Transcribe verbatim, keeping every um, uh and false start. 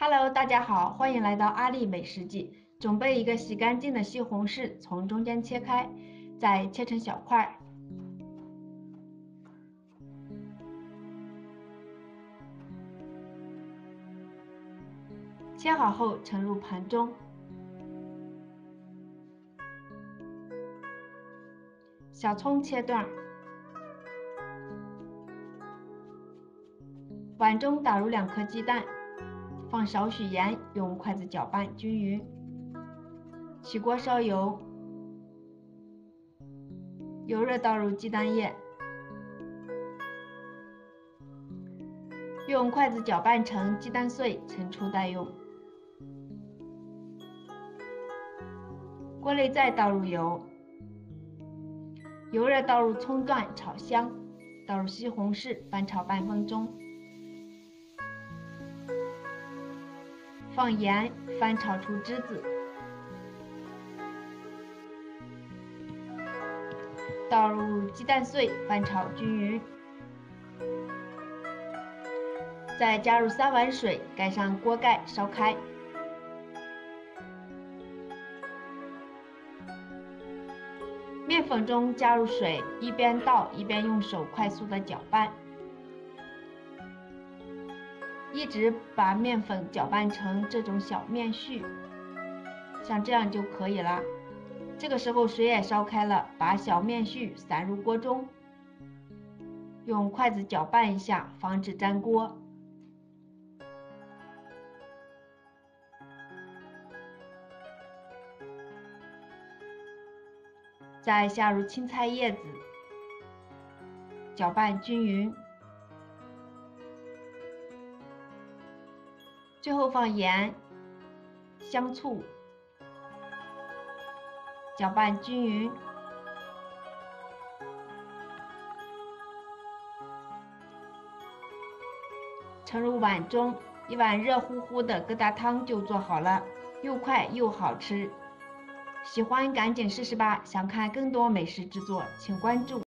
Hello，大家好，欢迎来到阿丽美食记。准备一个洗干净的西红柿，从中间切开，再切成小块。切好后盛入盘中。小葱切段。碗中打入两颗鸡蛋，放少许盐，用筷子搅拌均匀。起锅烧油，油热倒入鸡蛋液，用筷子搅拌成鸡蛋碎，盛出待用。锅内再倒入油，油热倒入葱段炒香，倒入西红柿翻炒半分钟，放盐翻炒出汁子，倒入鸡蛋碎翻炒均匀，再加入三碗水，盖上锅盖烧开。面粉中加入水，一边倒一边用手快速的搅拌，一直把面粉搅拌成这种小面絮，像这样就可以了。这个时候水也烧开了，把小面絮散入锅中，用筷子搅拌一下，防止粘锅。再下入青菜叶子，搅拌均匀，最后放盐、香醋，搅拌均匀，盛入碗中，一碗热乎乎的疙瘩汤就做好了，又快又好吃。喜欢赶紧试试吧！想看更多美食制作，请关注。